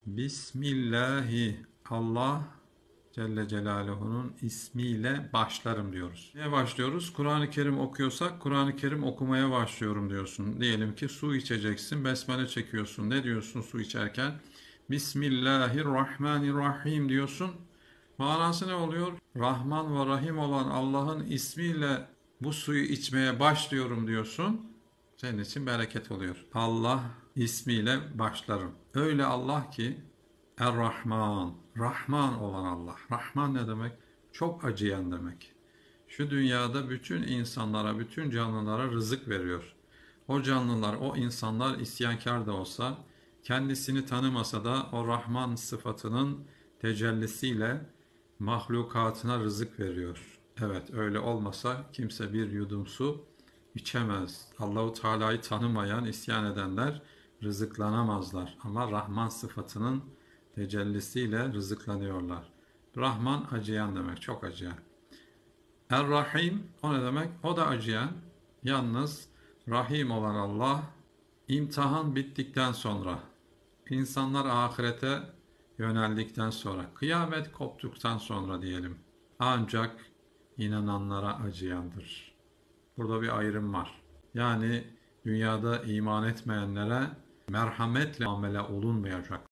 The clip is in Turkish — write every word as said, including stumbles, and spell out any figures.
Bismillahi, Allah Celle Celaluhu'nun ismiyle başlarım diyoruz. Neye başlıyoruz? Kur'an-ı Kerim okuyorsak Kur'an-ı Kerim okumaya başlıyorum diyorsun. Diyelim ki su içeceksin, besmele çekiyorsun. Ne diyorsun su içerken? Bismillahirrahmanirrahim diyorsun. Manası ne oluyor? Rahman ve Rahim olan Allah'ın ismiyle bu suyu içmeye başlıyorum diyorsun. Senin için bereket oluyor. Allah ismiyle başlarım. Öyle Allah ki Er-Rahman, Rahman olan Allah. Rahman ne demek? Çok acıyan demek. Şu dünyada bütün insanlara, bütün canlılara rızık veriyor. O canlılar, o insanlar isyankar da olsa, kendisini tanımasa da o Rahman sıfatının tecellisiyle mahlukatına rızık veriyor. Evet, öyle olmasa kimse bir yudum su içemez. Allahu Teala'yı tanımayan, isyan edenler rızıklanamazlar. Ama Rahman sıfatının tecellisiyle rızıklanıyorlar. Rahman acıyan demek, çok acıyan. Er-Rahim o ne demek? O da acıyan. Yalnız Rahim olan Allah imtihan bittikten sonra, insanlar ahirete yöneldikten sonra, kıyamet koptuktan sonra diyelim. Ancak inananlara acıyandır. Burada bir ayrım var. Yani dünyada iman etmeyenlere merhametle amele olunmayacak.